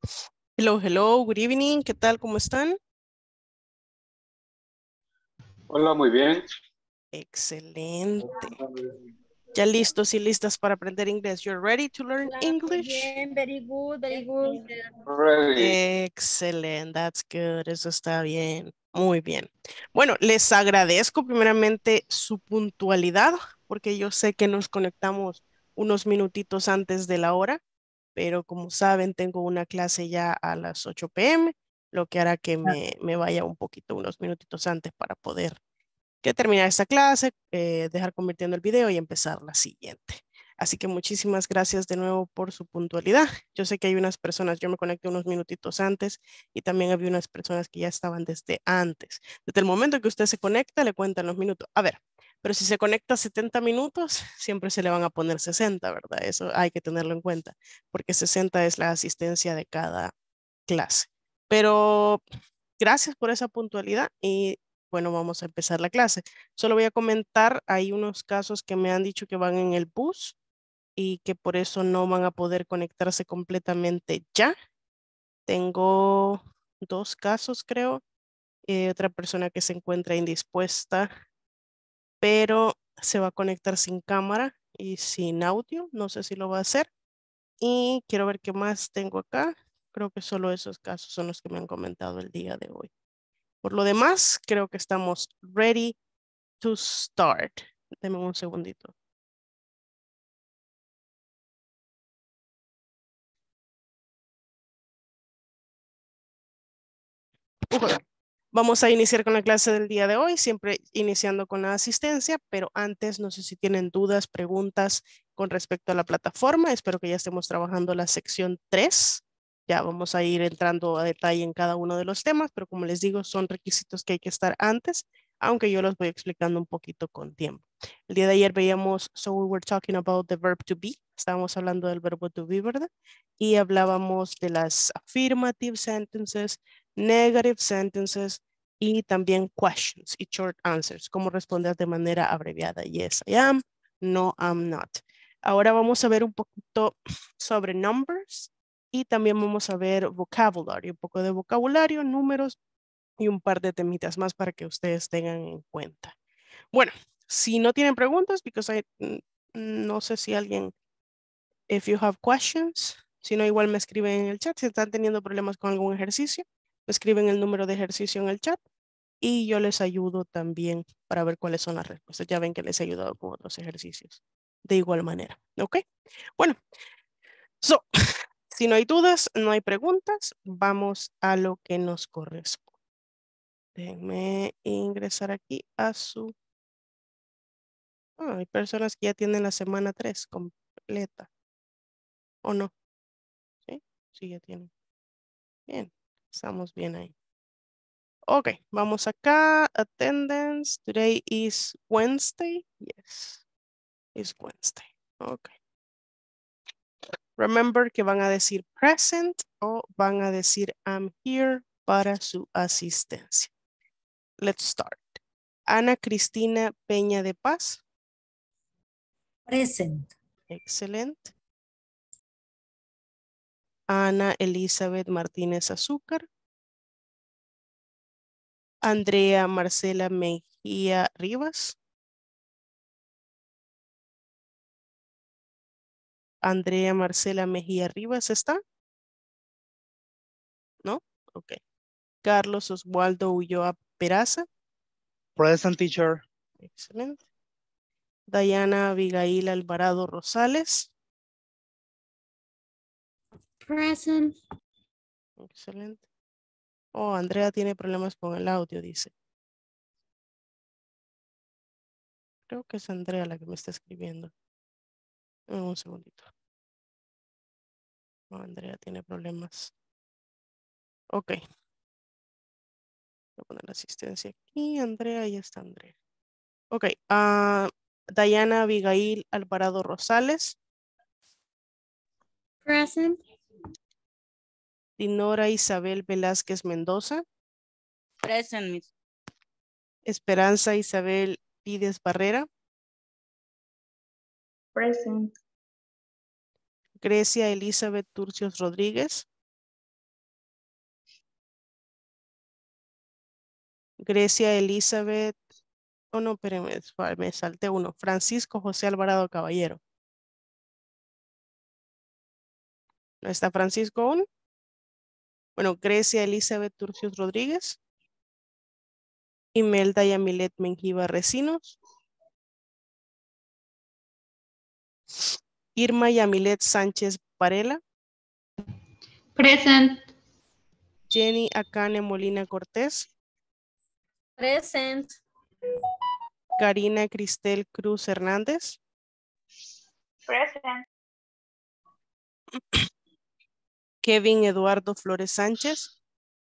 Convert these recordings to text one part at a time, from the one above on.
Hello, hello, good evening. ¿Qué tal? ¿Cómo están? Hola, muy bien. Excelente. Ya listos y listas para aprender inglés. You're ready to learn Hola, muy English? bien, very good, very good. Ready. Excelente, that's good. Eso está bien. Muy bien. Bueno, les agradezco primeramente su puntualidad, porque yo sé que nos conectamos unos minutitos antes de la hora, pero como saben, tengo una clase ya a las 8 p.m., lo que hará que me vaya un poquito, unos minutitos antes para poder que terminar esta clase, dejar convirtiendo el video y empezar la siguiente. Así que muchísimas gracias de nuevo por su puntualidad. Yo sé que hay unas personas, yo me conecté unos minutitos antes y también había unas personas que ya estaban desde antes. Desde el momento que usted se conecta, le cuentan los minutos. A ver, pero si se conecta 70 minutos, siempre se le van a poner 60, ¿verdad? Eso hay que tenerlo en cuenta, porque 60 es la asistencia de cada clase. Pero gracias por esa puntualidad y bueno, vamos a empezar la clase. Solo voy a comentar, hay unos casos que me han dicho que van en el bus y que por eso no van a poder conectarse completamente ya. Tengo dos casos, creo. Otra persona que se encuentra indispuesta, pero se va a conectar sin cámara y sin audio. No sé si lo va a hacer. Y quiero ver qué más tengo acá. Creo que solo esos casos son los que me han comentado el día de hoy. Por lo demás, creo que estamos ready to start. Deme un segundito. Ujú. Vamos a iniciar con la clase del día de hoy, siempre iniciando con la asistencia, pero antes no sé si tienen dudas, preguntas con respecto a la plataforma. Espero que ya estemos trabajando la sección 3. Ya vamos a ir entrando a detalle en cada uno de los temas, pero como les digo, son requisitos que hay que estar antes, aunque yo los voy explicando un poquito con tiempo. El día de ayer veíamos, so we were talking about the verb to be. Estábamos hablando del verbo to be, ¿verdad? Y hablábamos de las affirmative sentences, negative sentences y también questions y short answers, cómo responder de manera abreviada. Yes, I am. No, I'm not. Ahora vamos a ver un poquito sobre numbers y también vamos a ver vocabulary, un poco de vocabulario, números y un par de temitas más para que ustedes tengan en cuenta. Bueno, si no tienen preguntas, because no sé si alguien, if you have questions, si no, igual me escriben en el chat. Si están teniendo problemas con algún ejercicio, me escriben el número de ejercicio en el chat y yo les ayudo también para ver cuáles son las respuestas. Ya ven que les he ayudado con otros ejercicios de igual manera. ¿Ok? Bueno, so, si no hay dudas, no hay preguntas, vamos a lo que nos corresponde. Déjenme ingresar aquí a su... hay personas que ya tienen la semana 3 completa. ¿O no? Sí, sí, ya tienen. Bien, estamos bien ahí. Ok, vamos acá. Attendance. Today is Wednesday. Yes, it's Wednesday. Ok. Remember que van a decir present o van a decir I'm here para su asistencia. Let's start. Ana Cristina Peña de Paz. Present. Excelente. Ana Elizabeth Martínez Azúcar. Andrea Marcela Mejía Rivas. Andrea Marcela Mejía Rivas está. ¿No? Ok. Carlos Oswaldo Ulloa Peraza. Present, teacher. Excelente. Dayana Abigail Alvarado Rosales. Present. Excelente. Oh, Andrea tiene problemas con el audio, dice. Creo que es Andrea la que me está escribiendo. Un segundito. Oh, Andrea tiene problemas. Ok. Voy a poner la asistencia aquí. Andrea, ahí está Andrea. Ok. Dayana Abigail Alvarado Rosales. Present. Dinora Isabel Velázquez Mendoza. Present, Miss. Esperanza Isabel Pides Barrera. Present. Grecia Elizabeth Turcios Rodríguez. Grecia Elizabeth. Oh, no, espérenme, me salté uno. Francisco José Alvarado Caballero. ¿No está Francisco aún? Bueno, Grecia Elizabeth Turcios Rodríguez. Imelda Yamilet Menjiva Recinos. Irma Yamilet Sánchez Varela. Present. Jenny Acane Molina Cortés. Present. Karina Cristel Cruz Hernández. Present. Kevin Eduardo Flores Sánchez.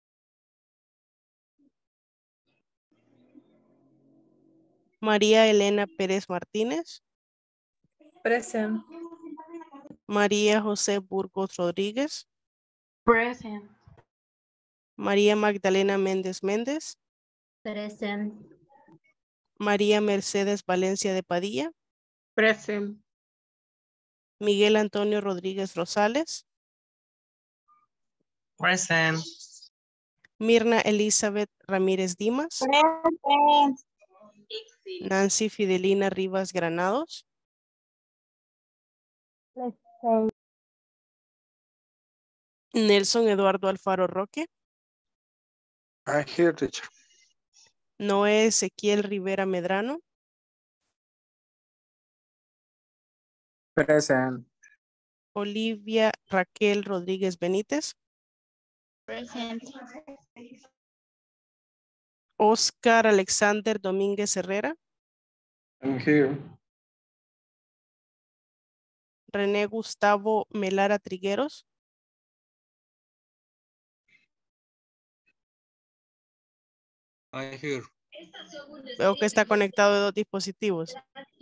María Elena Pérez Martínez. Present. María José Burgos Rodríguez. Present. María Magdalena Méndez Méndez. Present. María Mercedes Valencia de Padilla. Present. Miguel Antonio Rodríguez Rosales. Present. Mirna Elizabeth Ramírez Dimas. Present. Nancy Fidelina Rivas Granados. Nelson Eduardo Alfaro Roque. I'm here, teacher. Noé Ezequiel Rivera Medrano. Present. Olivia Raquel Rodríguez Benítez. Present. Oscar Alexander Domínguez Herrera. I'm here. René Gustavo Melara Trigueros. I'm here. Veo que está conectado de dos dispositivos.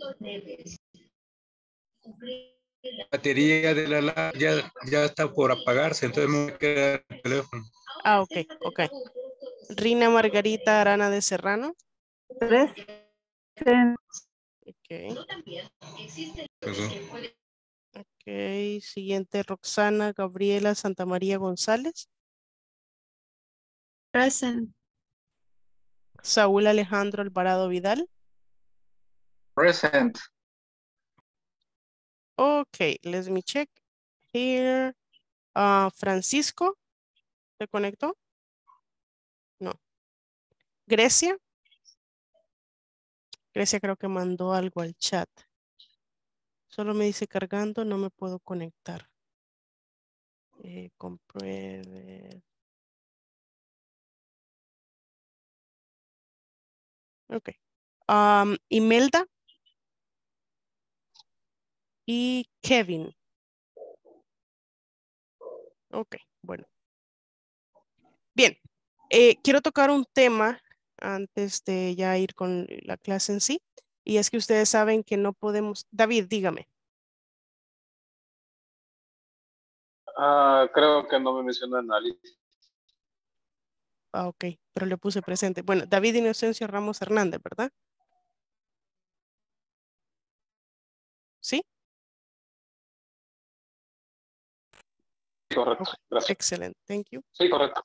La batería de la lab ya está por apagarse, entonces me voy a quedar el teléfono. Ah, ok, ok. Rina Margarita Arana de Serrano. Present. Ok. Perdón. Ok, siguiente Roxana Gabriela Santamaría González. Present. Saúl Alejandro Alvarado Vidal. Present. Ok, let me check here. Francisco, ¿se conectó? No. Grecia. Grecia creo que mandó algo al chat. Solo me dice cargando, no me puedo conectar. Compruebe. Ok. Imelda. Y Kevin. Ok, bueno. Bien. Quiero tocar un tema antes de ya ir con la clase en sí. Y es que ustedes saben que no podemos... David, dígame. Creo que no me mencionó análisis. Ah, ok, pero le puse presente. Bueno, David Inocencio Ramos Hernández, ¿verdad? ¿Sí? Correcto. Ok, Gracias. excelente, thank you. Sí, correcto.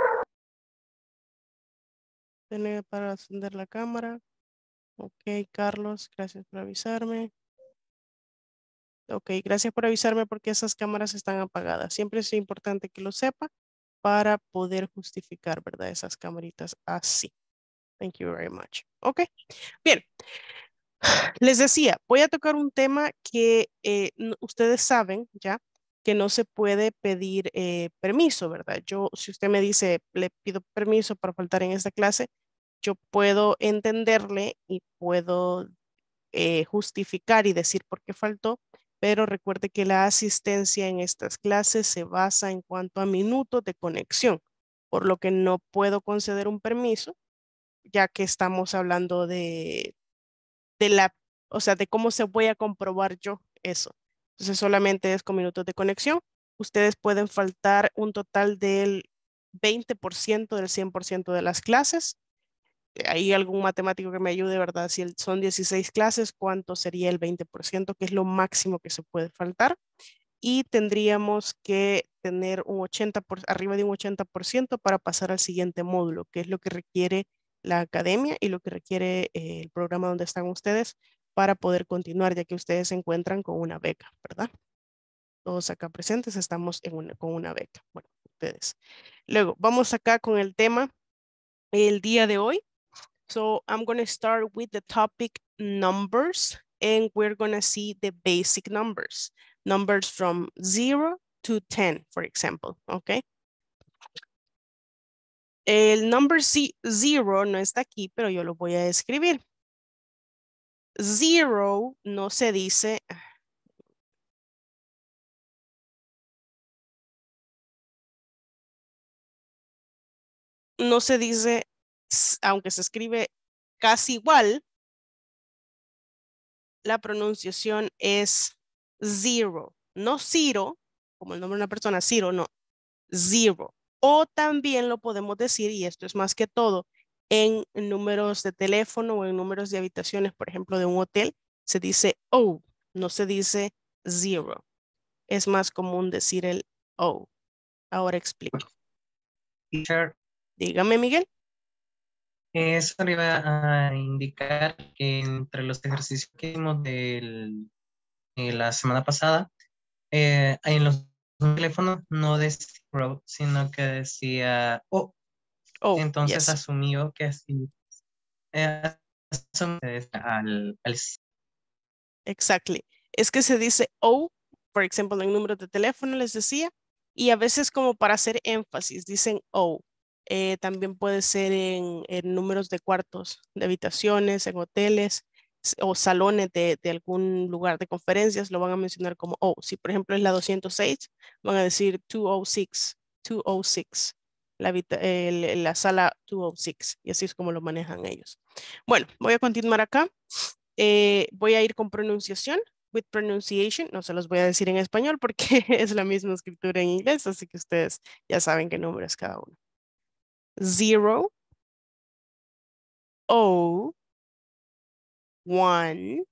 Tiene para encender la cámara. Ok, Carlos, gracias por avisarme. Ok, gracias por avisarme porque esas cámaras están apagadas. Siempre es importante que lo sepa para poder justificar, ¿verdad? Esas camaritas así. Thank you very much. Ok, bien. Les decía, voy a tocar un tema que ustedes saben ya que no se puede pedir permiso, ¿verdad? Yo, si usted me dice, le pido permiso para faltar en esta clase, yo puedo entenderle y puedo justificar y decir por qué faltó, pero recuerde que la asistencia en estas clases se basa en cuanto a minutos de conexión, por lo que no puedo conceder un permiso, ya que estamos hablando de la, o sea, de cómo se voy a comprobar yo eso. Entonces solamente es con minutos de conexión. Ustedes pueden faltar un total del 20% del 100% de las clases. ¿Hay algún matemático que me ayude, verdad? Si son 16 clases, ¿cuánto sería el 20%? Que es lo máximo que se puede faltar. Y tendríamos que tener un 80 arriba de un 80% para pasar al siguiente módulo, que es lo que requiere la academia y lo que requiere el programa donde están ustedes para poder continuar, ya que ustedes se encuentran con una beca, ¿verdad? Todos acá presentes estamos con una beca. Bueno, ustedes. Luego, vamos acá con el tema el día de hoy. So I'm going to start with the topic numbers, and we're going to see the basic numbers. Numbers from 0 to 10, for example, okay? El number 0 no está aquí, pero yo lo voy a escribir. 0 no se dice... No se dice, aunque se escribe casi igual, la pronunciación es zero, no zero, como el nombre de una persona, zero, no, zero. O también lo podemos decir, y esto es más que todo, en números de teléfono o en números de habitaciones, por ejemplo, de un hotel, se dice O, no se dice zero. Es más común decir el O. Ahora explico. Teacher, Dígame, Miguel. eso le iba a indicar que entre los ejercicios que hicimos la semana pasada, en los teléfonos no decía zero, sino que decía O. Oh, Entonces yes. asumió que así al Exactly. Es que se dice O, por ejemplo, en números de teléfono les decía, y a veces como para hacer énfasis dicen O. También puede ser en números de cuartos, de habitaciones, en hoteles o salones de algún lugar de conferencias, lo van a mencionar como O. Si por ejemplo es la 206, van a decir 206, 206, la sala 206, y así es como lo manejan ellos. Bueno, voy a continuar acá. Voy a ir con pronunciación, with pronunciation, no se los voy a decir en español porque es la misma escritura en inglés, así que ustedes ya saben qué número es cada uno. 0, O, 1,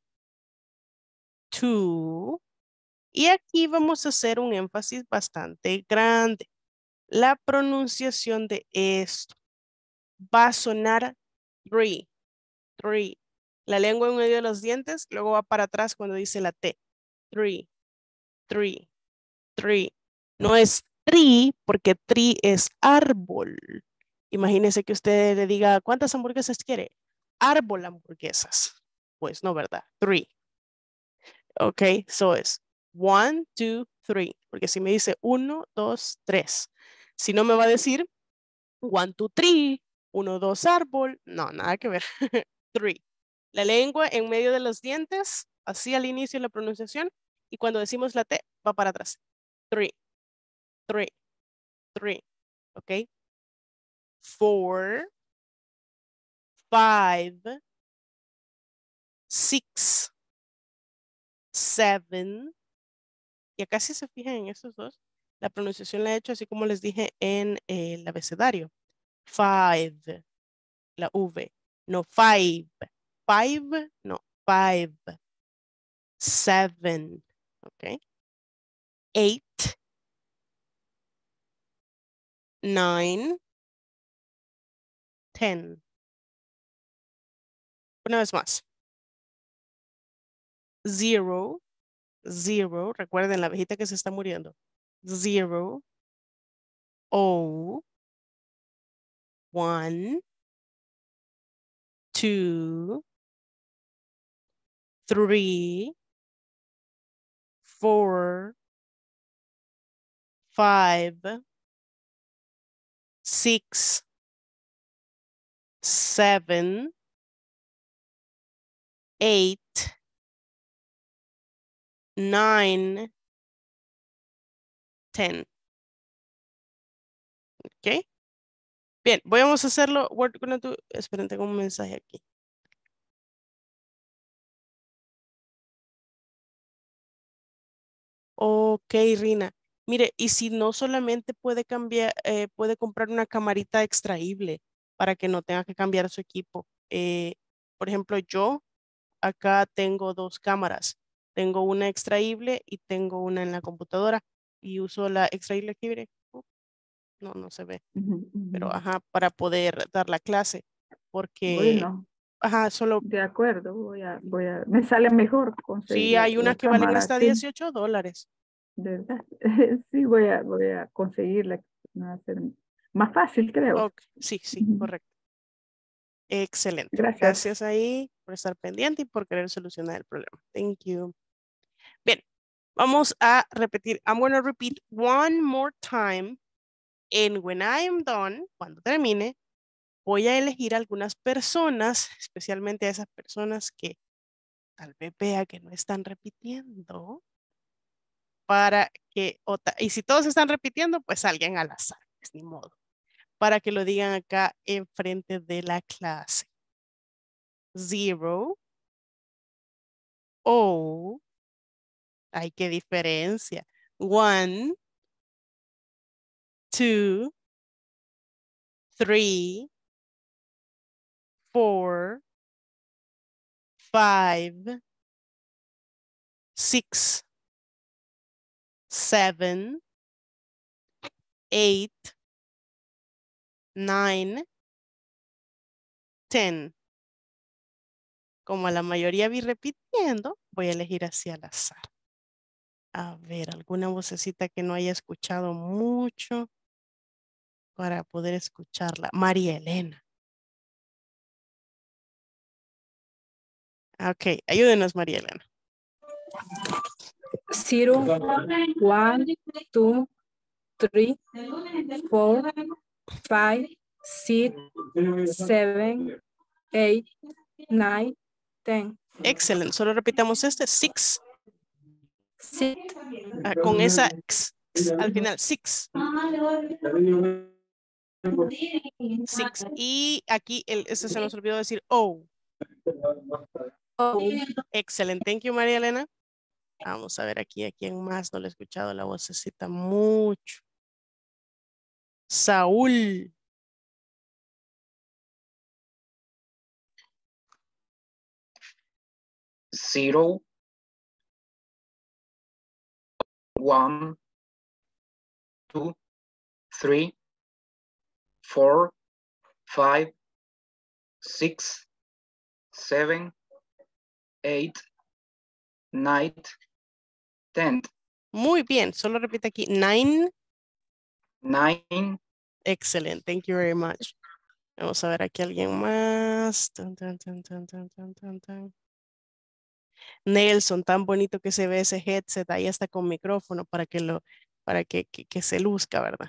2, y aquí vamos a hacer un énfasis bastante grande. La pronunciación de esto va a sonar 3, 3. La lengua en medio de los dientes, luego va para atrás cuando dice la T. 3, 3. Tree. No es tree porque tree es árbol. Imagínese que usted le diga, ¿cuántas hamburguesas quiere? Árbol hamburguesas. Pues no, ¿verdad? Three. Ok, so es 1, 2, 3. Porque si me dice 1, 2, 3. Si no me va a decir 1, 2, 3. 1, 2, árbol. No, nada que ver. 3. La lengua en medio de los dientes, así al inicio de la pronunciación. Y cuando decimos la T, va para atrás. 3. 3, 3, okay? 4, 5, 6, 7. Y acá si se fijan en esos dos, la pronunciación la he hecho así como les dije en el abecedario. 5, la V, no 5. 5, no 5. 7, okay? 8, 9, 10. Una vez más. 0, 0, recuerden la abejita que se está muriendo. 0, O, 1, 2, 3, 4, 5, 6, 7, 8, 9, 10. ¿Ok? Bien, vamos a hacerlo. We're gonna do, esperen, tengo un mensaje aquí. Ok, Rina. Mire, y si no solamente puede cambiar, puede comprar una camarita extraíble para que no tenga que cambiar su equipo. Por ejemplo, yo acá tengo dos cámaras. Tengo una extraíble y tengo una en la computadora. Y uso la extraíble aquí, mire. No, no se ve. Pero ajá, para poder dar la clase. porque, Bueno, ajá, solo, de acuerdo, me sale mejor conseguir sí, hay unas que valen cámara, hasta sí, $18. ¿verdad? Sí, voy a conseguirla, me va a ser más fácil, creo. Ok, sí, sí, Ujú. correcto. Excelente. Gracias. Gracias ahí por estar pendiente y por querer solucionar el problema. Thank you. Bien, vamos a repetir. I'm going to repeat one more time. And when I am done, cuando termine, voy a elegir algunas personas, especialmente a esas personas que tal vez vea que no están repitiendo, para que, y si todos están repitiendo, pues alguien al azar, pues ni modo, para que lo digan acá enfrente de la clase. 0, O, ay, qué diferencia. 1, 2, 3, 4, 5, 6, 7, 8, 9, 10. Como la mayoría vi repitiendo, voy a elegir hacia al azar. A ver, alguna vocecita que no haya escuchado mucho para poder escucharla. María Elena. Ok, ayúdenos, María Elena. 0, 1, 2, 3, 4, 5, 6, 7, 8, 9, 10. Excelente. Solo repitamos este. 6. Sit. Con esa x al final. 6. 6. Y aquí ese se nos olvidó decir O. Oh. Excelente. Thank you, María Elena. Vamos a ver aquí a quién más no le he escuchado la vocecita mucho. Saúl. 0, 1, 2, 3, 4, 5, 6, 7, 8, 9, 10. Muy bien. Solo repite aquí. 9. 9. Excellent. Thank you very much. Vamos a ver aquí alguien más. Tan, tan, tan, tan, tan, tan, tan, tan. Nelson, tan bonito que se ve ese headset ahí hasta con micrófono para que se luzca, ¿verdad?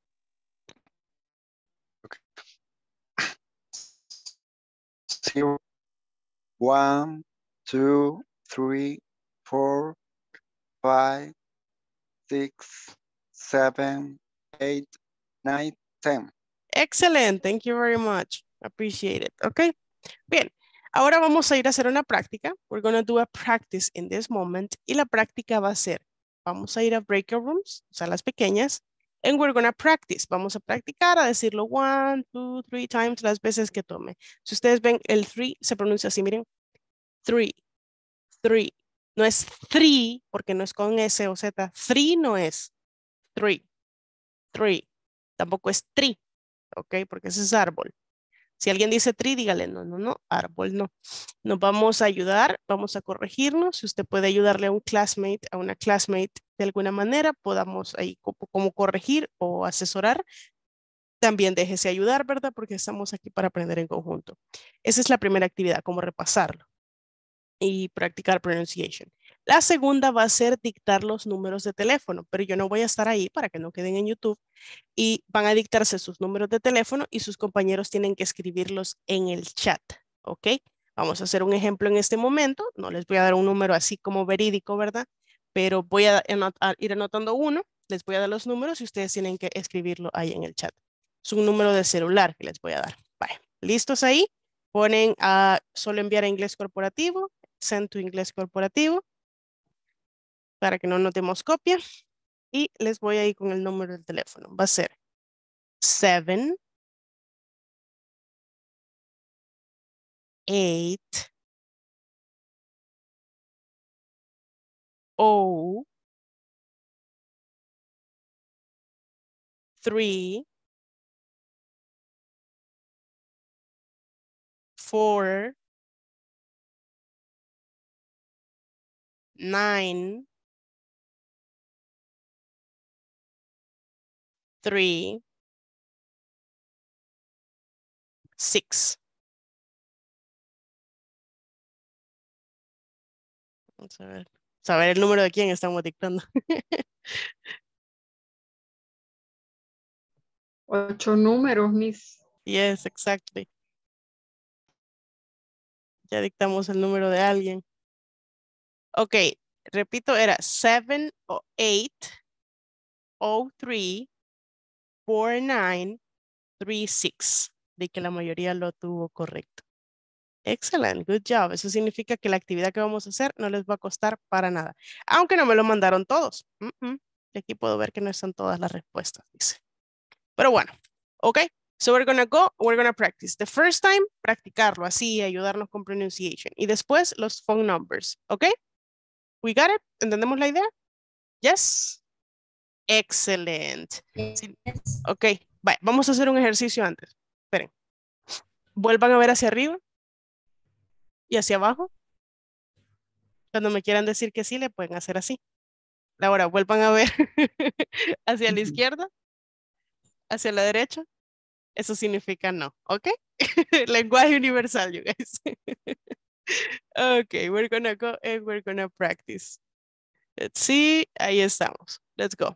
0, 1, 2, 3, 4, 5, 6, 7, 8, 9, 10. Excellent. Thank you very much. Appreciate it. Ok. Bien. Ahora vamos a ir a hacer una práctica. We're going to do a practice in this moment. Y la práctica va a ser, vamos a ir a breakout rooms, salas pequeñas, and we're going to practice. Vamos a practicar a decirlo 1, 2, 3 times las veces que tome. Si ustedes ven, el 3 se pronuncia así, miren. 3, 3. No es 3 porque no es con S o Z. 3 no es 3, 3. Tampoco es tree, ¿ok? Porque ese es árbol. Si alguien dice tree, dígale, no, no, no, árbol no. Nos vamos a ayudar, vamos a corregirnos. Si usted puede ayudarle a un classmate, a una classmate de alguna manera, podamos ahí como corregir o asesorar. También déjese ayudar, ¿verdad? Porque estamos aquí para aprender en conjunto. Esa es la primera actividad, como repasarlo y practicar pronunciation. La segunda va a ser dictar los números de teléfono, pero yo no voy a estar ahí para que no queden en YouTube y van a dictarse sus números de teléfono y sus compañeros tienen que escribirlos en el chat, ¿ok? Vamos a hacer un ejemplo en este momento, no les voy a dar un número así como verídico, ¿verdad? Pero voy a ir anotando uno, les voy a dar los números y ustedes tienen que escribirlo ahí en el chat. Es un número de celular que les voy a dar. Vale, ¿listos ahí? Ponen a solo enviar a inglés corporativo, send to inglés corporativo, para que no notemos copia. Y les voy a ir con el número del teléfono. Va a ser 7, 8, 0, 3, 4, 9, 3, 6. Vamos a ver. Saber el número de quién estamos dictando. 8 números, Miss. Yes, exactly. Ya dictamos el número de alguien. Ok, repito, era 7 o 8, 03, 49, 36. De que la mayoría lo tuvo correcto. Excelente, good job. Eso significa que la actividad que vamos a hacer no les va a costar para nada. Aunque no me lo mandaron todos. Y aquí puedo ver que no están todas las respuestas, dice. Pero bueno, ok. So we're gonna go, we're gonna practice. The first time, practicarlo así, ayudarnos con pronunciation. Y después los phone numbers, ok. We got it? ¿Entendemos la idea? Yes. Excelente. Sí. Ok, bye. Vamos a hacer un ejercicio antes. Esperen. Vuelvan a ver hacia arriba y hacia abajo. Cuando me quieran decir que sí, le pueden hacer así. Ahora vuelvan a ver hacia la izquierda, hacia la derecha. Eso significa no, ¿ok? Lenguaje universal, you guys. Okay, we're gonna go and we're gonna practice. Let's see, ahí estamos. Let's go.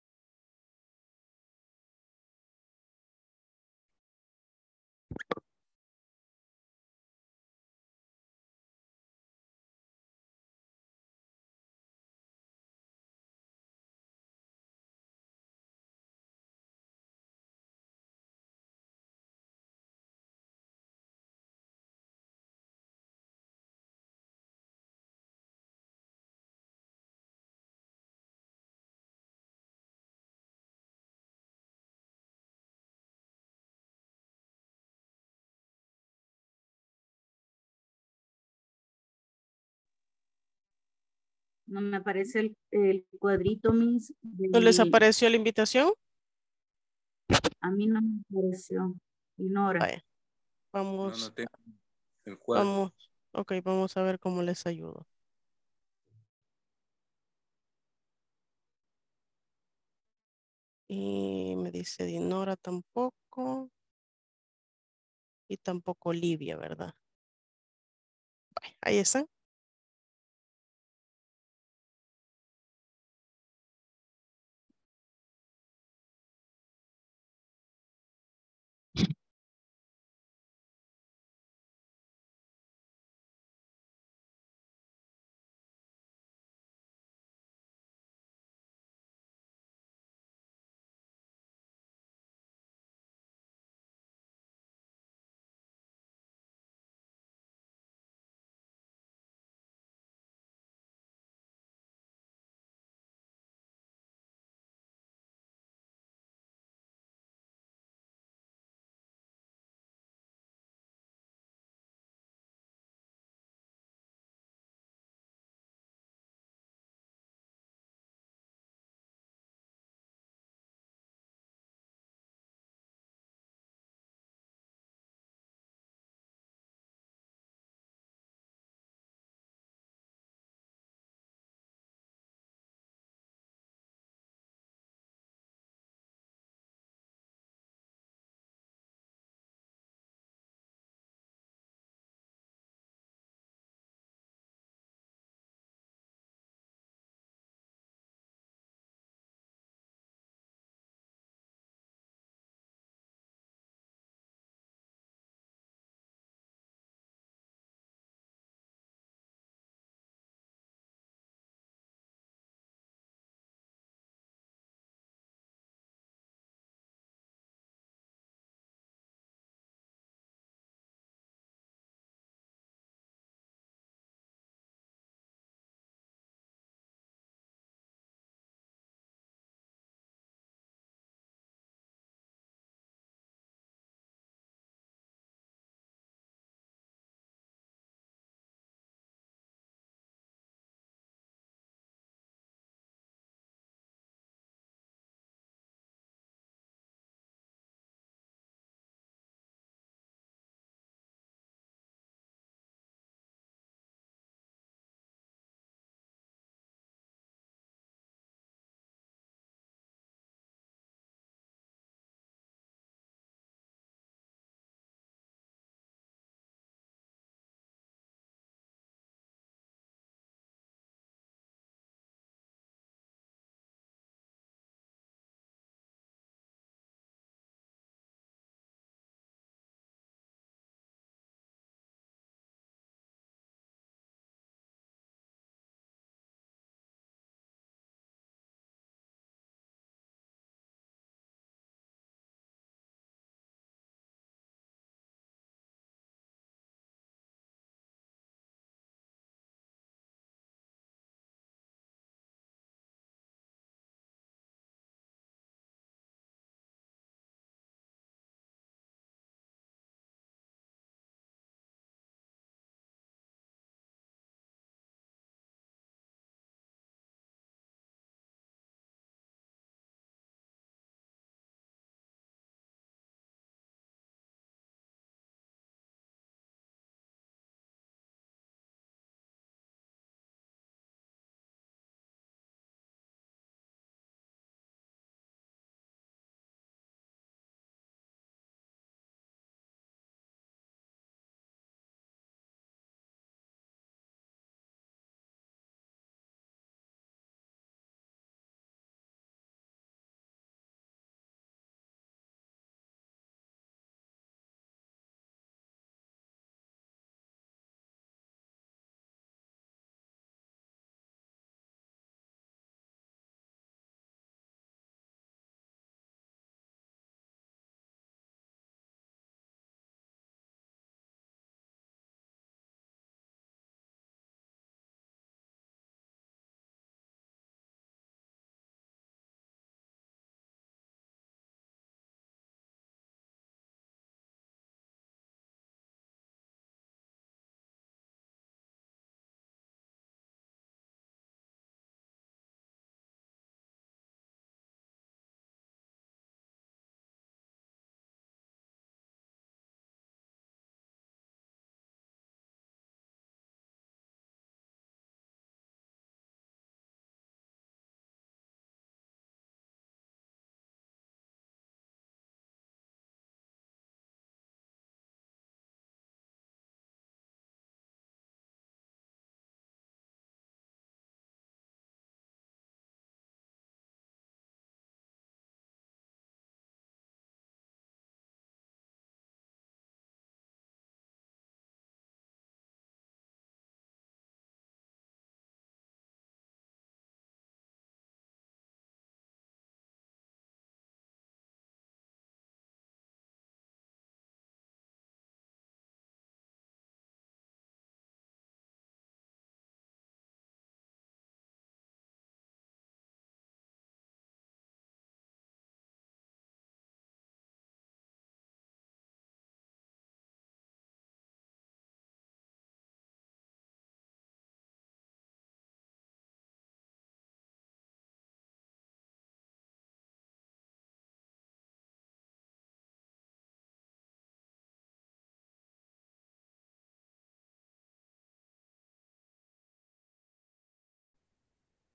No me aparece el cuadrito, Miss. ¿No les apareció la invitación? A mí no me apareció. Ignora. Vaya, vamos, No tengo el cuadro. vamos. Ok, vamos a ver cómo les ayudo. Y me dice Dinora tampoco. Y tampoco Livia, ¿verdad? Vaya, ahí están.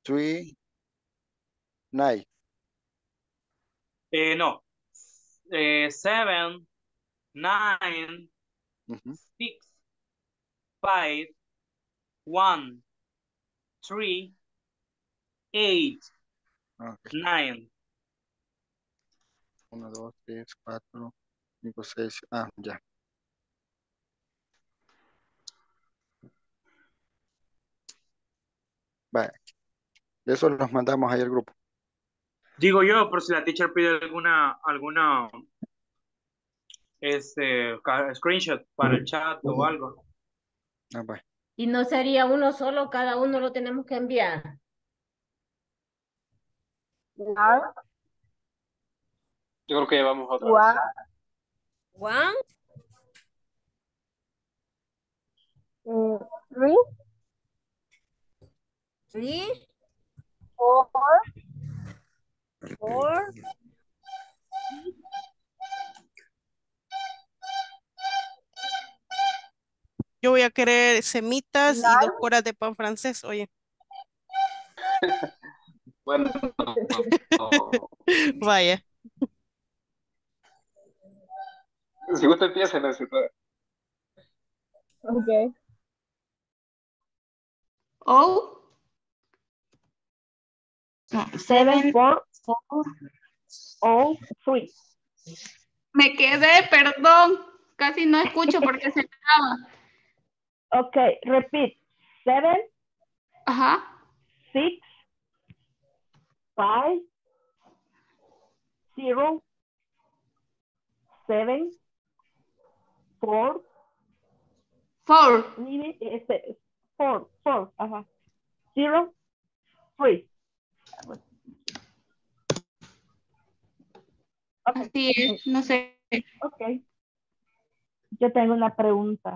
3, 9. No. 7, 9, Mhm. 6, 5, 1, 3, 8, Ok. 9. 1, 2, 3, 4, 5, 6. Ah, ya. Vale. Eso los mandamos ahí al grupo. Digo yo, por si la teacher pide alguna screenshot para el chat o algo. Ah, vale. Y no sería uno solo, cada uno lo tenemos que enviar. No. Yo creo que llevamos otra vez. One, 3, 3, 4, 4, Yo voy a querer semitas y 2 9. horas de pan francés, oye. Bueno. Vaya. Si usted empieza, necesito. Okay. Oh, no, 7, 4, 0, 3. me quedé, perdón. Casi no escucho porque se traba. Okay, repeat. 7, Ajá. 6, 5, 0, 7, 4, 4. 4, ajá. 0, 3. Okay. Así es, no sé. Ok. Yo tengo una pregunta.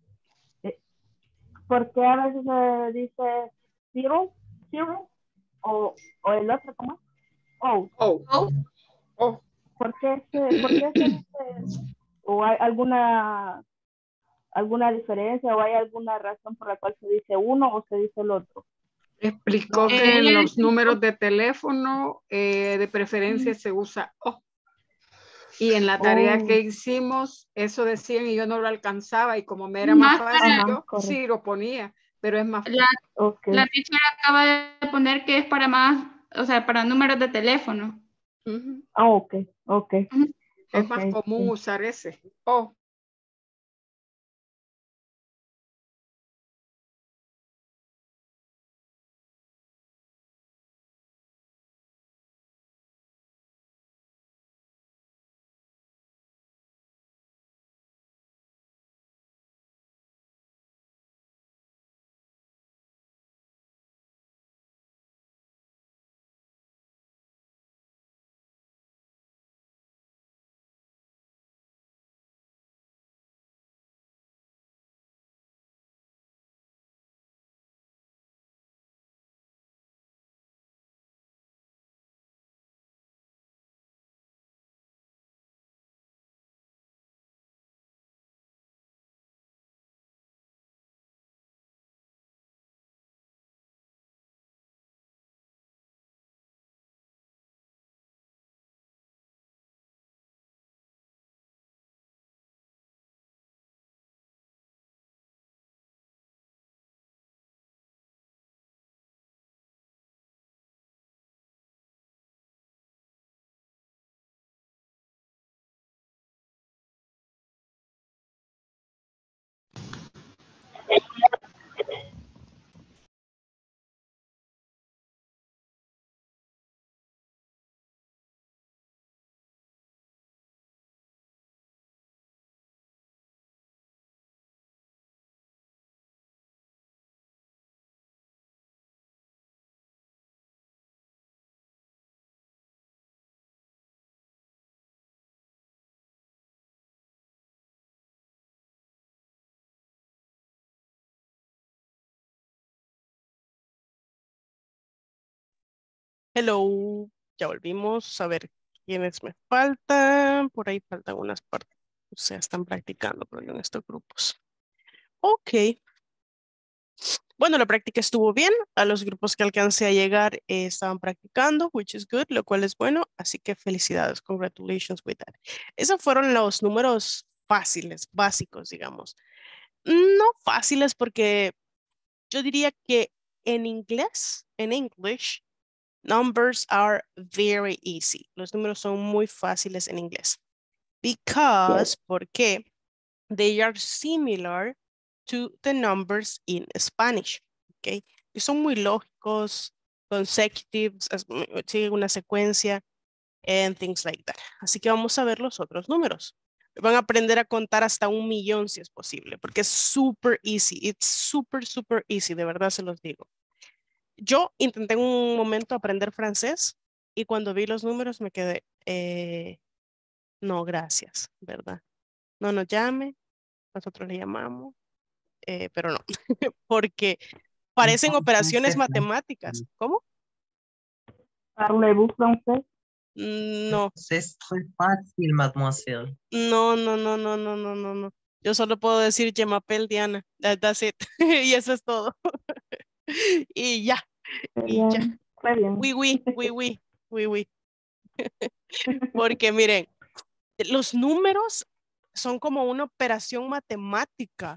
¿Por qué a veces se dice 0, 0? O el otro, ¿cómo? Oh. Oh. Oh, ¿Por qué se dice? ¿O hay alguna diferencia o hay alguna razón por la cual se dice uno o se dice el otro? explicó que en los números de teléfono de preferencia se usa O. Y en la tarea que hicimos, eso decían y yo no lo alcanzaba y como me era más fácil, yo sí lo ponía, pero es más fácil. La teacher acaba de poner que es para más, o sea, para números de teléfono. Ah, ok. Es más común usar ese. O. Hello. Ya volvimos. A ver quiénes me faltan. Por ahí faltan unas partes. O sea, están practicando, pero yo en estos grupos. Ok. Bueno, la práctica estuvo bien. A los grupos que alcancé a llegar estaban practicando, which is good, lo cual es bueno. Así que felicidades, congratulations with that. Esos fueron los números fáciles, básicos, digamos. No fáciles porque yo diría que en inglés, en English, numbers are very easy. Los números son muy fáciles en inglés. Because, ¿por qué? They are similar to the numbers in Spanish. Okay. Y son muy lógicos, consecutives, siguen una secuencia, and things like that. Así que vamos a ver los otros números. Van a aprender a contar hasta 1,000,000 si es posible, porque es super easy. It's super, super easy, de verdad se los digo. Yo intenté en un momento aprender francés y cuando vi los números me quedé, no, gracias, ¿verdad? No nos llame, nosotros le llamamos, pero no, porque parecen operaciones matemáticas. ¿Cómo? Parlez-vous français? No. Es muy fácil, mademoiselle. No, no, no, no, no, no, no, no. Yo solo puedo decir je m'appelle Diana. That's it. Y eso es todo. Y ya. Y ya. Está bien. Oui, oui, oui, oui, oui, oui. Porque miren, los números son como una operación matemática.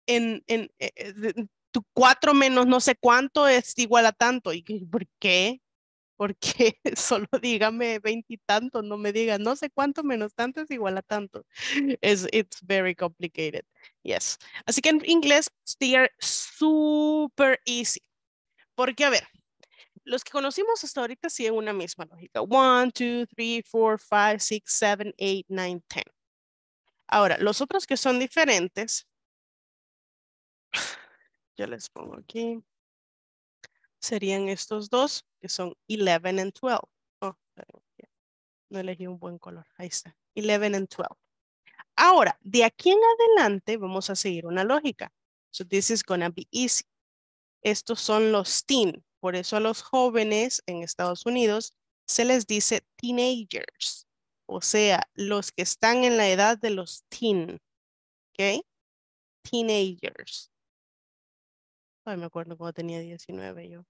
Tu 4 menos no sé cuánto es igual a tanto. ¿Y por qué? Porque solo dígame 20 y tanto, no me diga no sé cuánto menos tanto es igual a tanto. It's very complicated. Yes. Así que en inglés, they are super easy. Porque, a ver, los que conocimos hasta ahorita siguen una misma lógica. 1, 2, 3, 4, 5, 6, 7, 8, 9, 10. Ahora, los otros que son diferentes, yo les pongo aquí, serían estos dos, que son 11 and 12. Oh, no elegí un buen color. Ahí está. 11 and 12. Ahora, de aquí en adelante vamos a seguir una lógica. So this is gonna be easy. Estos son los teen. Por eso a los jóvenes en Estados Unidos se les dice teenagers. O sea, los que están en la edad de los teen. ¿Ok? Teenagers. Ay, me acuerdo cuando tenía 19 yo.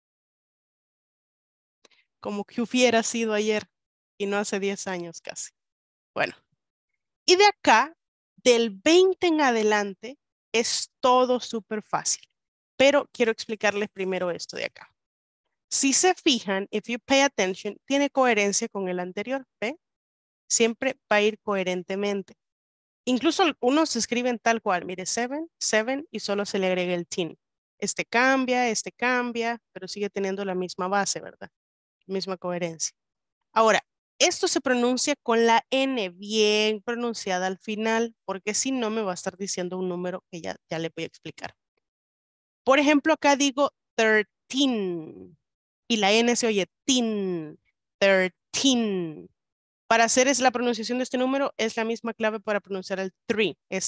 Como que hubiera sido ayer y no hace 10 años casi. Bueno. Y de acá, del 20 en adelante, es todo súper fácil. Pero quiero explicarles primero esto de acá. Si se fijan, if you pay attention, tiene coherencia con el anterior, ¿ve? Siempre va a ir coherentemente. Incluso algunos escriben tal cual, mire, 7, 7 y solo se le agrega el teen. Este cambia, pero sigue teniendo la misma base, ¿verdad? Misma coherencia. Ahora, esto se pronuncia con la N bien pronunciada al final, porque si no me va a estar diciendo un número que ya le voy a explicar. Por ejemplo, acá digo 13 y la N se oye tin, 13. Para hacer la pronunciación de este número es la misma clave para pronunciar el 3. Es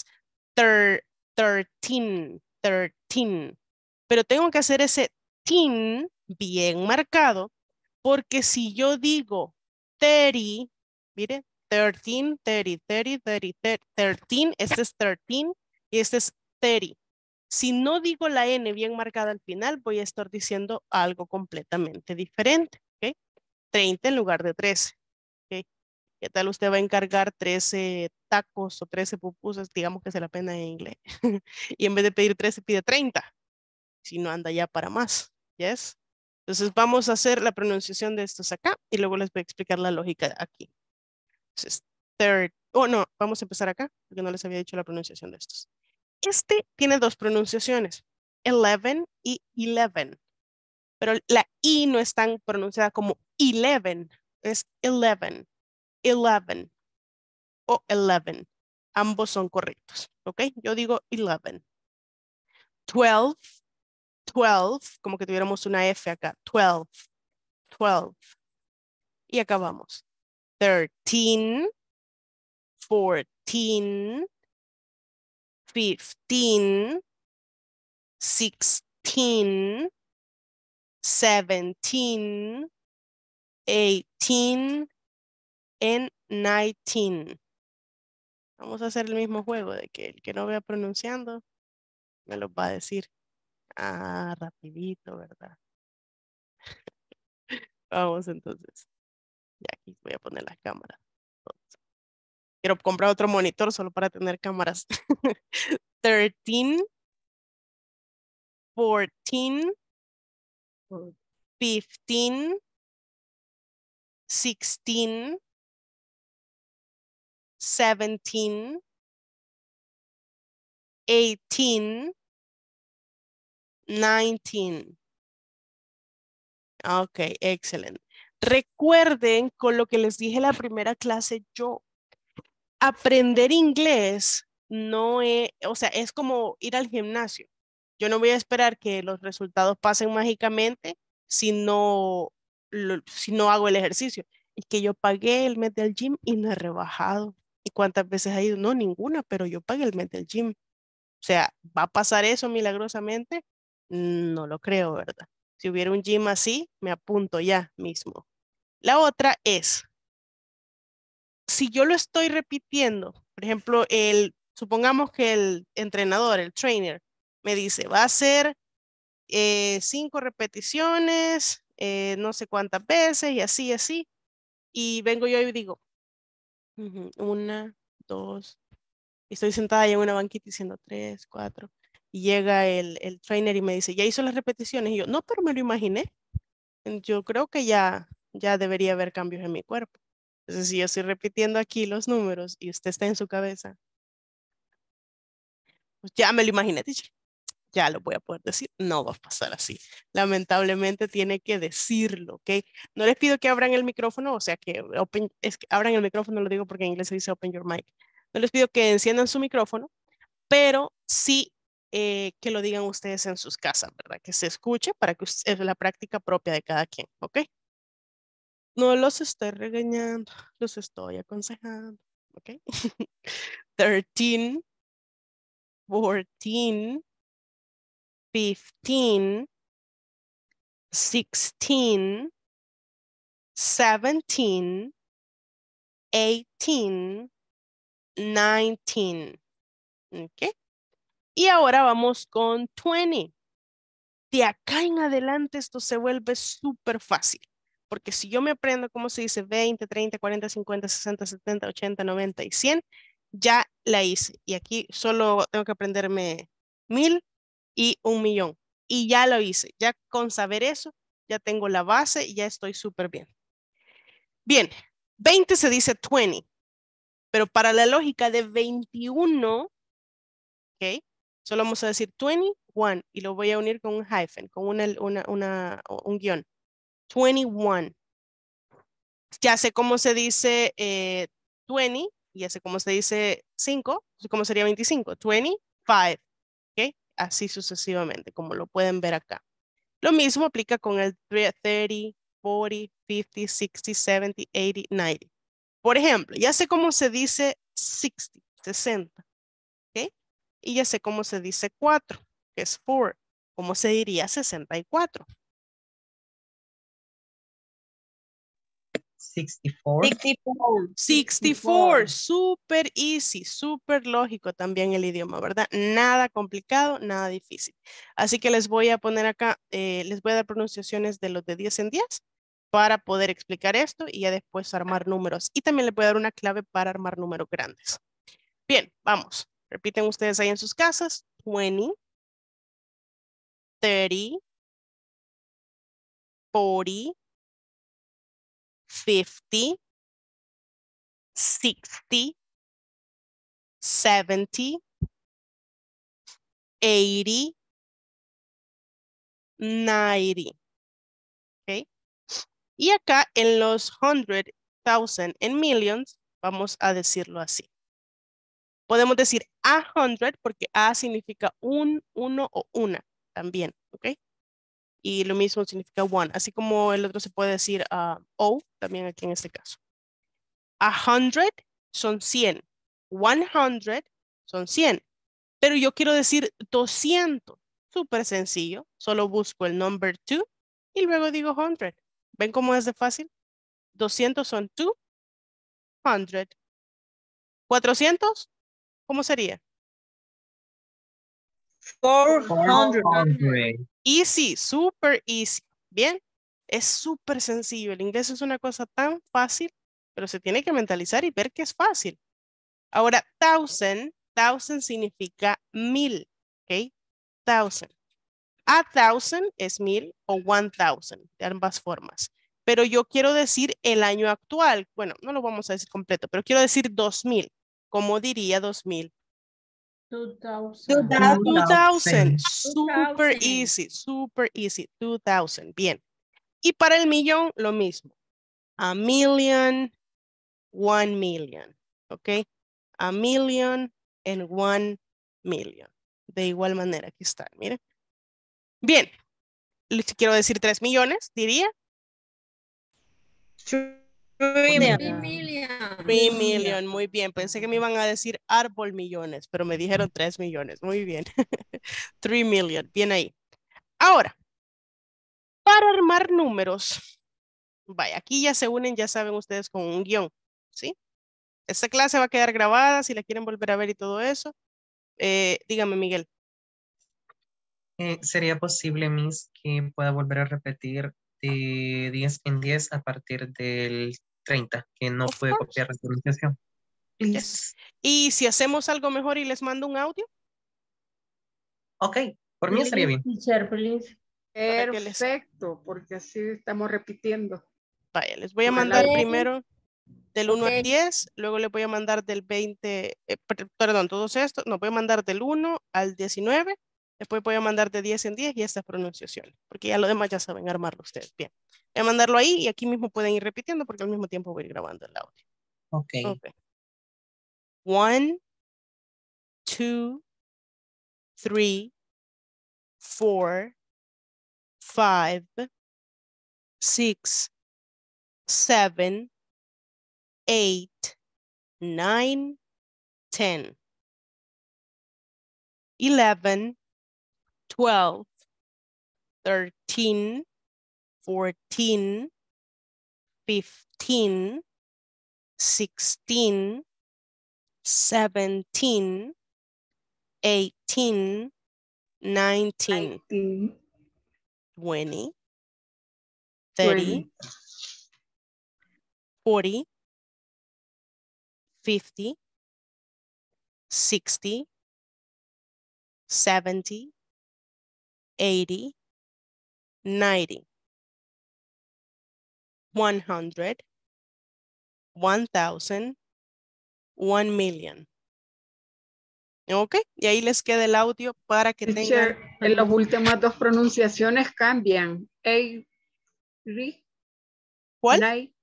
13, 13. Pero tengo que hacer ese tin bien marcado porque si yo digo 30, mire, 13, 30, 30, 30, 13, este es 13 y este es 30. Si no digo la N bien marcada al final, voy a estar diciendo algo completamente diferente. ¿Okay? 30 en lugar de 13. ¿Okay? ¿Qué tal usted va a encargar 13 tacos o 13 pupusas? Digamos que se la pena en inglés. Y en vez de pedir 13, pide 30. Si no anda ya para más. ¿Yes? Entonces vamos a hacer la pronunciación de estos acá y luego les voy a explicar la lógica aquí. Entonces, no, vamos a empezar acá porque no les había dicho la pronunciación de estos. Este tiene dos pronunciaciones, 11 y 11. Pero la I no es tan pronunciada como 11, es 11, 11 o 11. Ambos son correctos, ¿ok? Yo digo 11. 12, 12, como que tuviéramos una F acá, 12, 12. Y acabamos. 13, 14, 15, 16, 17, 18, and 19. Vamos a hacer el mismo juego de que el que no vea pronunciando me lo va a decir. Ah, rapidito, ¿verdad? Vamos entonces. Ya aquí voy a poner las cámaras. Quiero comprar otro monitor solo para tener cámaras. 13, 14, 15, 16, 17, 18, 19. Ok, excelente. Recuerden con lo que les dije en la primera clase, aprender inglés no es, o sea, es como ir al gimnasio. Yo no voy a esperar que los resultados pasen mágicamente si no, si no hago el ejercicio. Es que yo pagué el mes del gym y no he rebajado. ¿Y cuántas veces ha ido? No, ninguna, pero yo pagué el mes del gym. O sea, ¿va a pasar eso milagrosamente? No lo creo, ¿verdad? Si hubiera un gym así, me apunto ya mismo. La otra es, si yo lo estoy repitiendo, por ejemplo, supongamos que el entrenador, el trainer, me dice, va a ser 5 repeticiones, no sé cuántas veces y así, así. Y vengo yo y digo, una, dos, y estoy sentada ahí en una banquita diciendo 3, 4. Y llega el trainer y me dice, ¿ya hizo las repeticiones? Y yo, no, pero me lo imaginé. Yo creo que ya debería haber cambios en mi cuerpo. Entonces, si yo estoy repitiendo aquí los números y usted está en su cabeza, pues ya me lo imaginé, teacher. Ya lo voy a poder decir. No va a pasar así. Lamentablemente tiene que decirlo, ¿ok? No les pido que abran el micrófono, o sea, que abran el micrófono, lo digo porque en inglés se dice open your mic. No les pido que enciendan su micrófono, pero sí que lo digan ustedes en sus casas, ¿verdad? Que se escuche para que es la práctica propia de cada quien, ¿ok? No los estoy regañando, los estoy aconsejando, ¿ok? 13, 14, 15, 16, 17, 18, 19. ¿Ok? Y ahora vamos con 20. De acá en adelante esto se vuelve súper fácil. Porque si yo me aprendo cómo se dice 20, 30, 40, 50, 60, 70, 80, 90 y 100, ya la hice. Y aquí solo tengo que aprenderme 1000 y 1,000,000. Y ya lo hice. Ya con saber eso, ya tengo la base y ya estoy súper bien. Bien, 20 se dice 20, pero para la lógica de 21, ¿ok? Solo vamos a decir 21 y lo voy a unir con un hyphen, con un guión. 21. Ya sé cómo se dice 20, ya sé cómo se dice 5, cómo sería 25. 25, ¿ok? Así sucesivamente, como lo pueden ver acá. Lo mismo aplica con el 30, 40, 50, 60, 70, 80, 90. Por ejemplo, ya sé cómo se dice 60, 60, ¿ok? Y ya sé cómo se dice 4, que es 4. ¿Cómo se diría 64? 64. 64, súper easy, súper lógico también el idioma, ¿verdad? Nada complicado, nada difícil. Así que les voy a poner acá, les voy a dar pronunciaciones de los de 10 en 10 para poder explicar esto y ya después armar números. Y también les voy a dar una clave para armar números grandes. Bien, vamos. Repiten ustedes ahí en sus casas. 20, 30, 40, 50, 60, 70, 80, 90. ¿Ok? Y acá en los 100, 1000 and millions, vamos a decirlo así. Podemos decir 100 porque a significa un, uno o una también, ¿ok? Y lo mismo significa one, así como el otro se puede decir o también aquí en este caso. 100 son 100, 100 son 100, pero yo quiero decir 200. Súper sencillo, solo busco el number 2 y luego digo 100. ¿Ven cómo es de fácil? 200 son 200. 400, ¿cómo sería? 400. Easy, super easy. Bien, es súper sencillo. El inglés es una cosa tan fácil, pero se tiene que mentalizar y ver que es fácil. Ahora, thousand significa 1000, ¿ok? Thousand. A thousand es 1000 o 1000, de ambas formas. Pero yo quiero decir el año actual. Bueno, no lo vamos a decir completo, pero quiero decir 2000. ¿Cómo diría 2000? 2000. 2000. Super easy, super easy. 2000. Bien. Y para el millón, lo mismo. A million, 1,000,000. ¿Ok? A million and 1,000,000. De igual manera, aquí está. Miren. Bien. Les quiero decir 3 millones, diría. 3 3,000,000. Muy bien. Pensé que me iban a decir árbol millones, pero me dijeron 3 millones. Muy bien. 3,000,000. Bien ahí. Ahora, para armar números, vaya, aquí ya se unen, ya saben ustedes, con un guión, ¿sí? Esta clase va a quedar grabada, si la quieren volver a ver y todo eso. Dígame, Miguel. ¿Sería posible, Miss, que pueda volver a repetir de 10 en 10 a partir del 30, que no Of puede course. copiar la pronunciación? Yes. Y si hacemos algo mejor y les mando un audio. Ok, por mí estaría bien. Teacher, please. Para que les... Perfecto, porque así estamos repitiendo. Vaya, les voy a Con el mandar audio. primero del 1 Ok. al 10, luego les voy a mandar del 20, perdón, todos estos, no, voy a mandar del 1 al 19, después voy a mandar de 10 en 10 y estas pronunciaciones, porque ya lo demás ya saben armarlo ustedes. Bien, voy a mandarlo ahí y aquí mismo pueden ir repitiendo porque al mismo tiempo voy a ir grabando el audio. Ok. Okay. 1, 2, 3, 4, 5, 6, 7, 8, 9, 10, 11, 12, 13, 14, 15, 16, 17, 18, 19, 20, 30, 40, 50, 60, 70, 80, 90, 100, 1,000, 1,000,000. Ok, y ahí les queda el audio para que Teacher, tengan... en las últimas dos pronunciaciones cambian. ¿Cuál?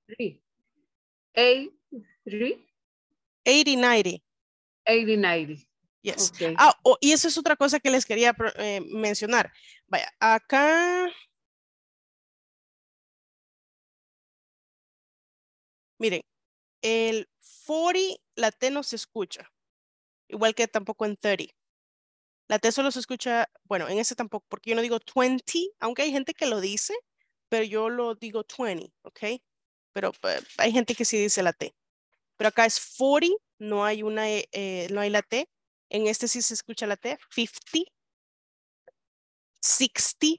80, 90. 80-90. Yes. Okay. Ah, y eso es otra cosa que les quería mencionar. Vaya, acá... Miren, el 40, la T no se escucha. Igual que tampoco en 30. La T solo se escucha, bueno, en ese tampoco, porque yo no digo 20, aunque hay gente que lo dice, pero yo lo digo 20, ¿ok? Pero hay gente que sí dice la T. Pero acá es 40, no hay no hay la T. En este sí se escucha la T. 50, 60,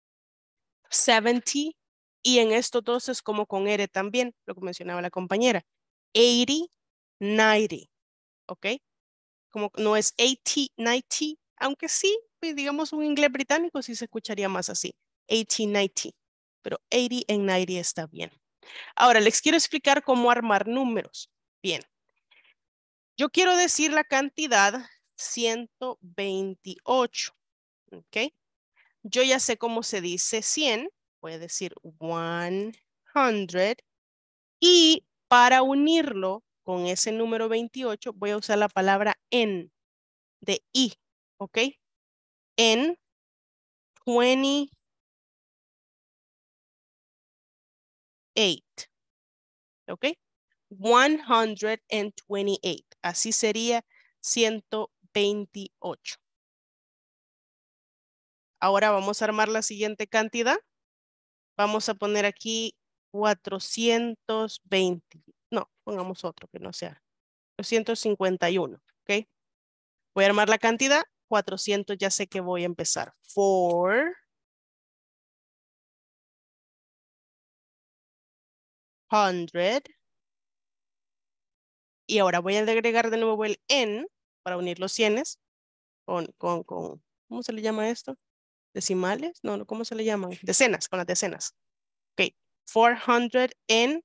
70, y en estos dos es como con R también, lo que mencionaba la compañera. 80, 90, ¿ok? Como no es 80, 90, aunque sí, pues, digamos un inglés británico sí se escucharía más así. 80, 90, pero 80 en 90 está bien. Ahora les quiero explicar cómo armar números. Bien. Yo quiero decir la cantidad 128, ¿ok? Yo ya sé cómo se dice 100, voy a decir 100, y para unirlo con ese número 28 voy a usar la palabra en, de I, ¿ok? En 28, ¿ok? 128, así sería 128. Ahora vamos a armar la siguiente cantidad. Vamos a poner aquí 420. No, pongamos otro que no sea. 251, ¿ok? Voy a armar la cantidad 400 ya sé que voy a empezar. 400. Y ahora voy a agregar de nuevo el n para unir los cienes con, ¿cómo se le llama esto? ¿Decimales? No, ¿cómo se le llaman? Decenas, con las decenas. Ok, 451.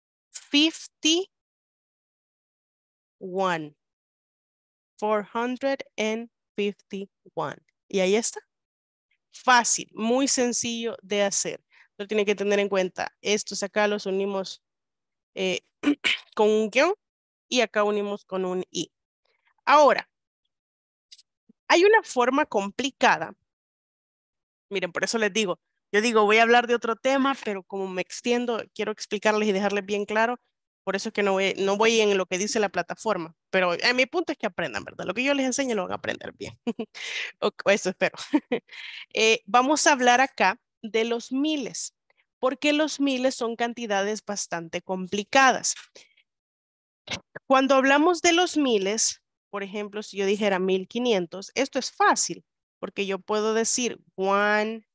451. Y ahí está. Fácil, muy sencillo de hacer. Lo tiene que tener en cuenta. Estos acá los unimos con un guión y acá unimos con un i. Ahora, hay una forma complicada. Miren, por eso les digo, yo digo, voy a hablar de otro tema, pero como me extiendo, quiero explicarles y dejarles bien claro. Por eso es que no voy en lo que dice la plataforma. Pero mi punto es que aprendan, ¿verdad? Lo que yo les enseño lo van a aprender bien. O eso espero. Vamos a hablar acá de los miles, porque los miles son cantidades bastante complicadas. Cuando hablamos de los miles, por ejemplo, si yo dijera 1500, esto es fácil, porque yo puedo decir 1000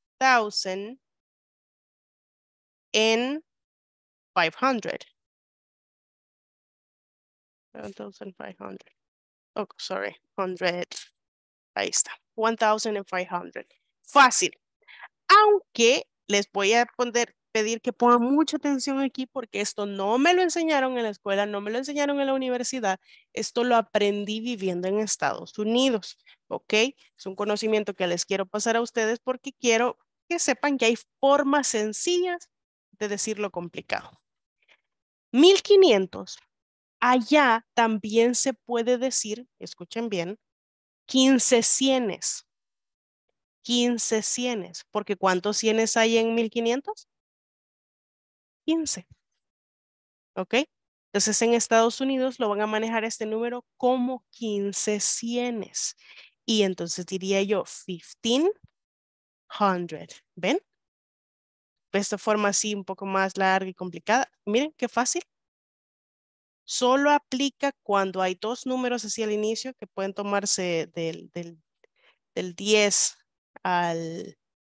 en 500. 1500. Oh, sorry, 100. Ahí está, 1500. Fácil. Aunque les voy a pedir que pongan mucha atención aquí porque esto no me lo enseñaron en la escuela, no me lo enseñaron en la universidad, esto lo aprendí viviendo en Estados Unidos, ¿ok? Es un conocimiento que les quiero pasar a ustedes porque quiero que sepan que hay formas sencillas de decir lo complicado. 1500, allá también se puede decir, escuchen bien, 15 cienes. 15 cienes, porque ¿cuántos cienes hay en 1500? 15. ¿Ok? Entonces en Estados Unidos lo van a manejar este número como 15 cienes. Y entonces diría yo 1500. ¿Ven? De esta forma así un poco más larga y complicada. Miren qué fácil. Solo aplica cuando hay dos números así al inicio que pueden tomarse del 10 al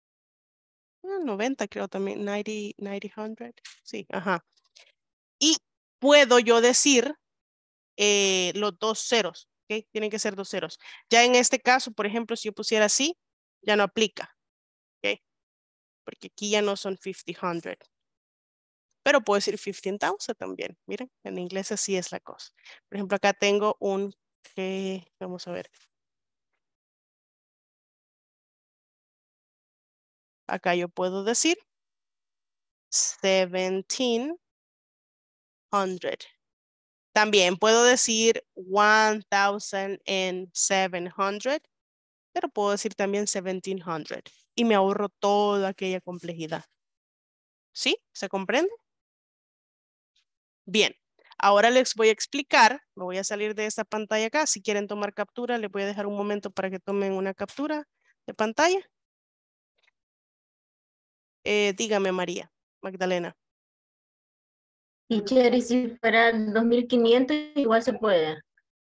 90, creo también. 90, 100. Sí, ajá. Y puedo yo decir los dos ceros, ¿ok? Tienen que ser dos ceros. Ya en este caso, por ejemplo, si yo pusiera así, ya no aplica, ¿ok? Porque aquí ya no son 500. Pero puedo decir 15,000 también. Miren, en inglés así es la cosa. Por ejemplo, acá tengo un, vamos a ver. Acá yo puedo decir 1700. También puedo decir 1700, pero puedo decir también 1700 y me ahorro toda aquella complejidad. ¿Sí? ¿Se comprende? Bien, ahora les voy a explicar, me voy a salir de esta pantalla acá. Si quieren tomar captura, les voy a dejar un momento para que tomen una captura de pantalla. Dígame, María Magdalena. Teacher, y si fuera 2500, igual se puede.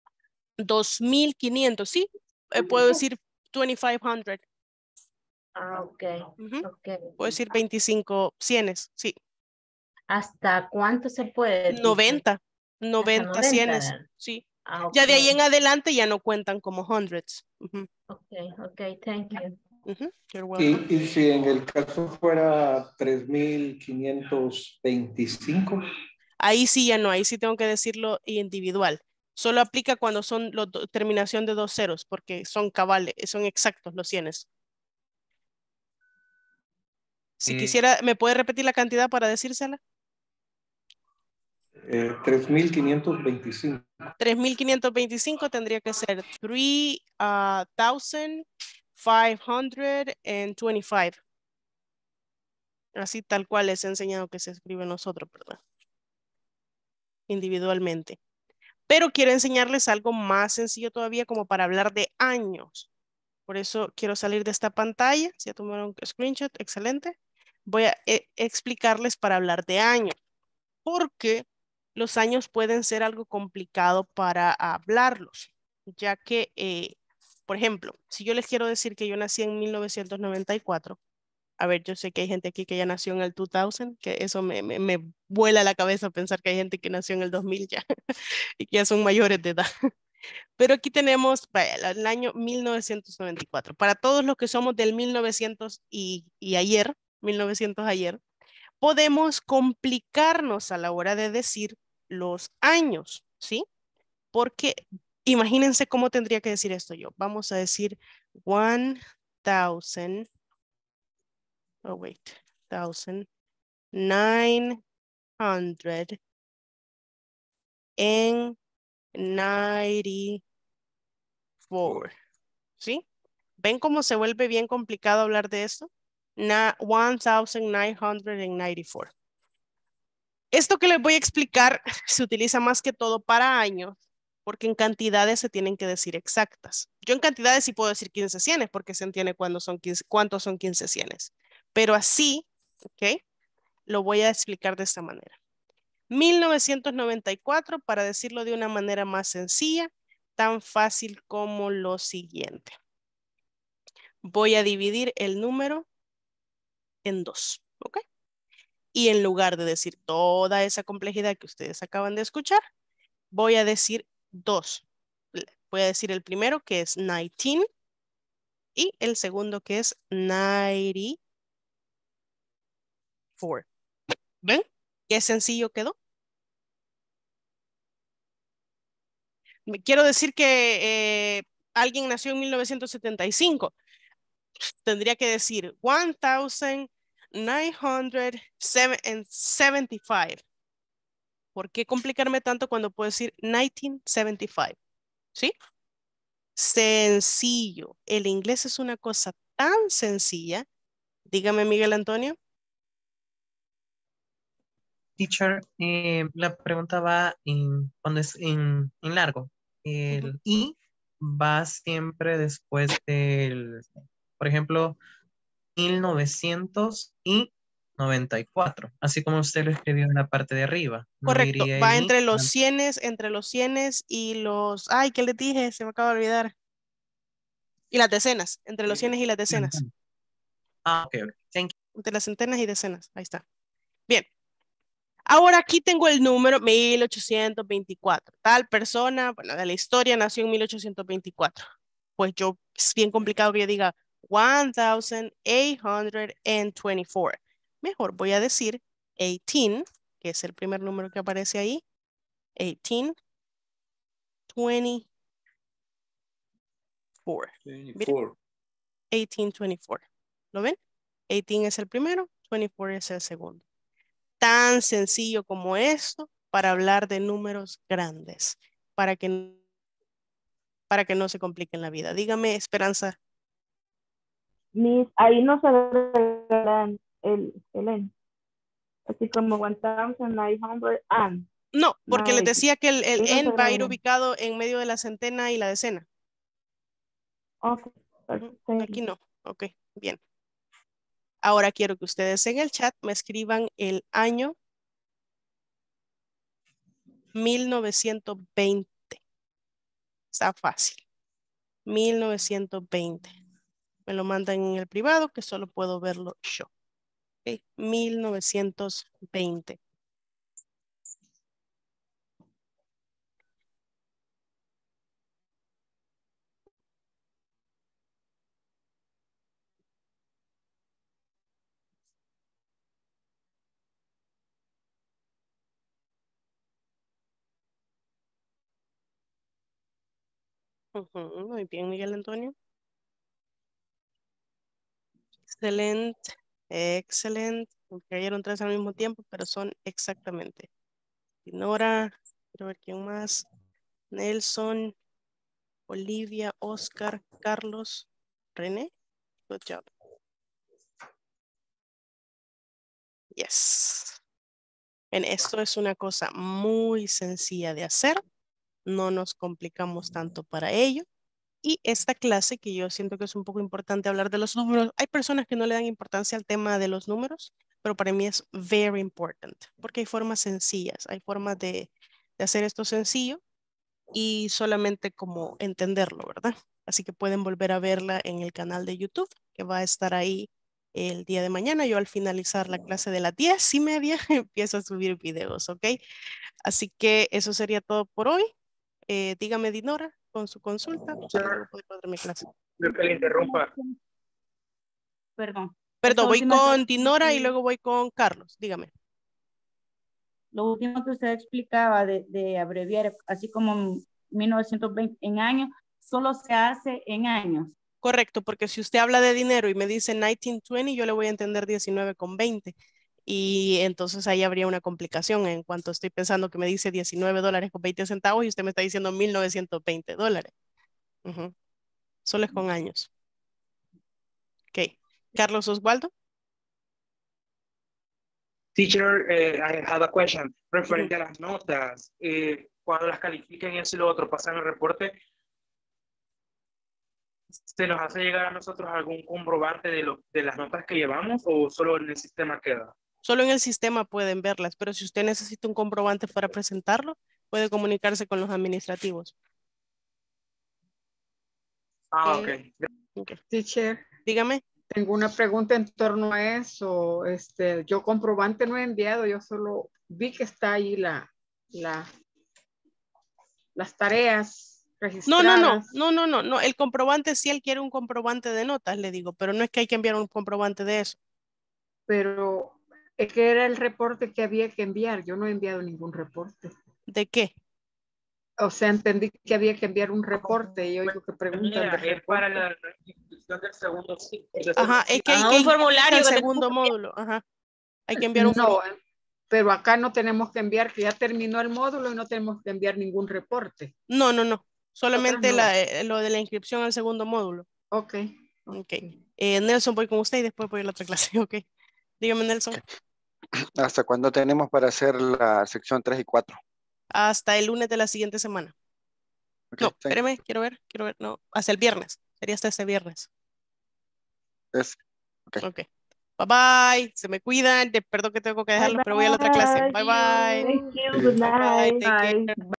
2500, sí. Puedo decir 2500. Ah, ok. Puedo decir 25 cienes, sí. ¿Hasta cuánto se puede? 90 90, cienes, sí. Ah, Ya de ahí ok. en adelante ya no cuentan como hundreds. Ok, thank you. You're welcome. Y si en el caso fuera 3525. Ahí sí ya no, ahí sí tengo que decirlo individual. Solo aplica cuando son terminación de dos ceros, porque son cabales, son exactos los cienes. Si quisiera, ¿me puede repetir la cantidad para decírsela? 3525. 3525 tendría que ser 3,525. Así tal cual les he enseñado que se escribe nosotros, ¿verdad? Individualmente. Pero quiero enseñarles algo más sencillo todavía como para hablar de años. Por eso quiero salir de esta pantalla. Si ya tomaron un screenshot, excelente. Voy a explicarles para hablar de años. Porque los años pueden ser algo complicado para hablarlos. Ya que Por ejemplo, si yo les quiero decir que yo nací en 1994, a ver, yo sé que hay gente aquí que ya nació en el 2000, que eso me vuela la cabeza pensar que hay gente que nació en el 2000 ya y que ya son mayores de edad. Pero aquí tenemos vaya, el año 1994. Para todos los que somos del 1900 y ayer, 1900 ayer, podemos complicarnos a la hora de decir los años, ¿sí? Porque imagínense cómo tendría que decir esto yo. Vamos a decir 1000, oh wait, 1900 and 94, ¿sí? ¿Ven cómo se vuelve bien complicado hablar de esto? 1994. Esto que les voy a explicar se utiliza más que todo para años, porque en cantidades se tienen que decir exactas. Yo en cantidades sí puedo decir 15 cienes, porque se entiende cuántos son 15 cienes. Pero así, ¿ok? Lo voy a explicar de esta manera. 1994, para decirlo de una manera más sencilla, tan fácil como lo siguiente. Voy a dividir el número en 2, ¿ok? Y en lugar de decir toda esa complejidad que ustedes acaban de escuchar, voy a decir 2. Voy a decir el primero que es 19 y el segundo que es 94. ¿Ven? Qué sencillo quedó. Quiero decir que alguien nació en 1975. Tendría que decir 1975. ¿Por qué complicarme tanto cuando puedo decir 1975? ¿Sí? Sencillo. El inglés es una cosa tan sencilla. Dígame, Miguel Antonio. Teacher, la pregunta va cuando es en largo. El I va siempre después del, por ejemplo, 1994, así como usted lo escribió en la parte de arriba. No Correcto, iría va el I. entre los cienes y los... Ay, ¿qué les dije? Se me acaba de olvidar. Y las decenas, entre los cienes y las decenas. Ah, ok, ok. Thank you. Entre las centenas y decenas, ahí está. Bien. Ahora aquí tengo el número 1824. Tal persona, bueno, de la historia nació en 1824. Pues yo, es bien complicado que yo diga 1824. Mejor voy a decir 18, que es el primer número que aparece ahí. 1824. Miren, 1824. ¿Lo ven? 18 es el primero, 24 es el segundo. Tan sencillo como esto para hablar de números grandes, para que no se compliquen la vida. Dígame, Esperanza. Miss, ahí no se agregarán el N. Así como 1900 and. No, porque les decía que el Ahí no se N va a ir agrega. ubicado en medio de la centena y la decena. Ok, perfecto. Aquí no. Ok, bien. Ahora quiero que ustedes en el chat me escriban el año 1920. Está fácil. 1920. Me lo mandan en el privado que solo puedo verlo yo. Okay. 1920. Muy bien, Miguel Antonio. Excelente, excelente. Me cayeron 3 al mismo tiempo, pero son exactamente. Nora, quiero ver quién más. Nelson, Olivia, Oscar, Carlos, René. Good job. Yes. Esto es una cosa muy sencilla de hacer. No nos complicamos tanto para ello. Y esta clase que yo siento que es un poco importante hablar de los números. Hay personas que no le dan importancia al tema de los números, pero para mí es very important porque hay formas sencillas, hay formas de hacer esto sencillo y solamente como entenderlo, ¿verdad? Así que pueden volver a verla en el canal de YouTube, que va a estar ahí el día de mañana. Yo al finalizar la clase de las 10:30 empiezo a subir videos, ¿ok? Así que eso sería todo por hoy. Dígame, Dinora, con su consulta. Y luego puedo dar mi clase. Creo que le interrumpa. Perdón. Perdón, Esta voy última con que- Dinora y luego voy con Carlos. Dígame. Lo último que usted explicaba de abreviar, así como 1920 en años, solo se hace en años. Correcto, porque si usted habla de dinero y me dice 1920, yo le voy a entender 19,20. Y entonces ahí habría una complicación en cuanto estoy pensando que me dice $19.20 y usted me está diciendo $1,920. Ujú. Solo es con años. Ok. Carlos Osvaldo. Teacher, I have a question. Referente a las notas, cuando las califiquen y eso y lo otro, pasan el reporte, ¿se nos hace llegar a nosotros algún comprobante de las notas que llevamos o solo en el sistema queda? Solo en el sistema pueden verlas, pero si usted necesita un comprobante para presentarlo, puede comunicarse con los administrativos. Ah, ok. Teacher. Dígame. Tengo una pregunta en torno a eso. Yo comprobante no he enviado, yo solo vi que está ahí las tareas registradas. No. El comprobante, si él quiere un comprobante de notas, le digo, pero no es que hay que enviar un comprobante de eso. Pero es que era el reporte que había que enviar. Yo no he enviado ningún reporte. ¿De qué? O sea, entendí que había que enviar un reporte y oigo que preguntan del Es para reporte. la institución del segundo ciclo. Ajá, es que hay que inscribirse al segundo módulo. Ajá. Hay que enviar un No, formulario. pero acá no tenemos que enviar, que ya terminó el módulo y no tenemos que enviar ningún reporte. No. Solamente no. lo de la inscripción al segundo módulo. Ok. Nelson, voy con usted y después voy a la otra clase. Ok. Dígame, Nelson. ¿Hasta cuándo tenemos para hacer la sección 3 y 4? Hasta el lunes de la siguiente semana. Okay, no, espérame, quiero ver. No, hasta el viernes. Sería hasta este viernes. Ok. Bye bye. Se me cuidan. Perdón que tengo que dejarlo, pero voy a la otra clase. Bye bye. Thank you. Good night. Bye. Take care.